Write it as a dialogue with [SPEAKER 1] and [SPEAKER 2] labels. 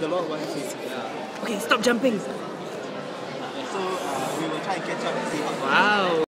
[SPEAKER 1] a lot of one kids.
[SPEAKER 2] Okay, stop jumping.
[SPEAKER 1] So we will try and catch up and see how.
[SPEAKER 2] Wow.